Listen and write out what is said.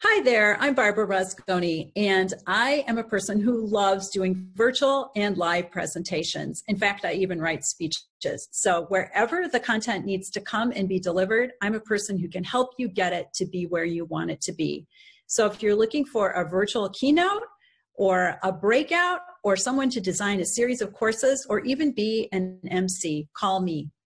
Hi there, I'm Barbara Rozgonyi, and I am a person who loves doing virtual and live presentations. In fact, I even write speeches. So wherever the content needs to come and be delivered, I'm a person who can help you get it to be where you want it to be. So if you're looking for a virtual keynote or a breakout or someone to design a series of courses or even be an MC, call me.